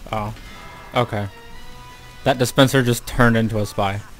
Oh. Okay. That dispenser just turned into a spy.